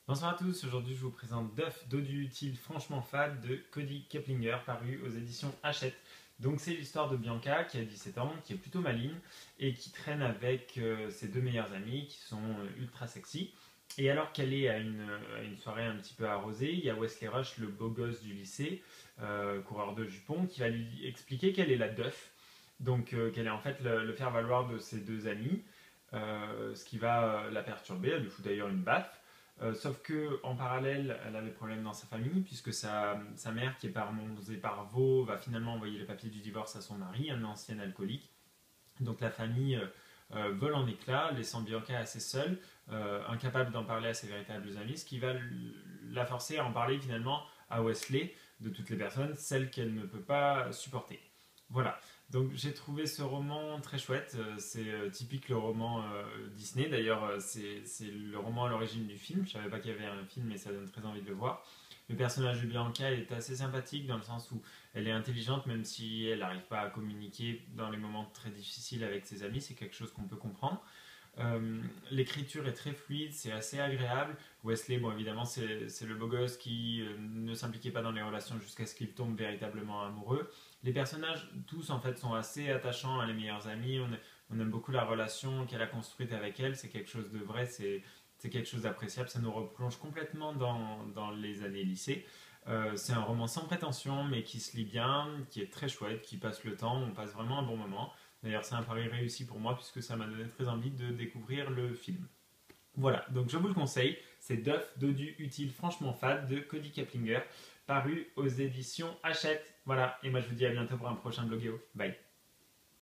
Bonsoir à tous, aujourd'hui je vous présente Duff, dodu utile franchement fade de Cody Keplinger, paru aux éditions Hachette. Donc c'est l'histoire de Bianca qui a 17 ans, qui est plutôt maligne et qui traîne avec ses deux meilleurs amis qui sont ultra sexy. Et alors qu'elle est à une soirée un petit peu arrosée, il y a Wesley Rush, le beau gosse du lycée, coureur de jupons, qui va lui expliquer qu'elle est la Duff, donc qu'elle est en fait le faire-valoir de ses deux amis, ce qui va la perturber, elle lui fout d'ailleurs une baffe. Sauf que en parallèle, elle a des problèmes dans sa famille, puisque sa mère, qui est par Mons et par Vaux, va finalement envoyer les papiers du divorce à son mari, un ancien alcoolique. Donc la famille vole en éclats, laissant Bianca assez seule, incapable d'en parler à ses véritables amis, ce qui va la forcer à en parler finalement à Wesley, de toutes les personnes, celle qu'elle ne peut pas supporter. Voilà, donc j'ai trouvé ce roman très chouette, c'est typique le roman Disney, d'ailleurs c'est le roman à l'origine du film, je savais pas qu'il y avait un film mais ça donne très envie de le voir. Le personnage de Bianca est assez sympathique dans le sens où elle est intelligente même si elle n'arrive pas à communiquer dans les moments très difficiles avec ses amis, c'est quelque chose qu'on peut comprendre. L'écriture est très fluide, c'est assez agréable. Wesley, bon évidemment c'est le beau gosse qui ne s'impliquait pas dans les relations jusqu'à ce qu'il tombe véritablement amoureux. Les personnages tous en fait sont assez attachants à les meilleurs amis, on aime beaucoup la relation qu'elle a construite avec elle, c'est quelque chose de vrai, c'est quelque chose d'appréciable, ça nous replonge complètement dans les années lycée. C'est un roman sans prétention mais qui se lit bien, qui est très chouette, qui passe le temps, on passe vraiment un bon moment. D'ailleurs, c'est un pari réussi pour moi puisque ça m'a donné très envie de découvrir le film. Voilà, donc je vous le conseille, c'est Duff, dodu utile franchement fade de Cody Keplinger, paru aux éditions Hachette. Voilà, et moi je vous dis à bientôt pour un prochain bloguéo. Bye.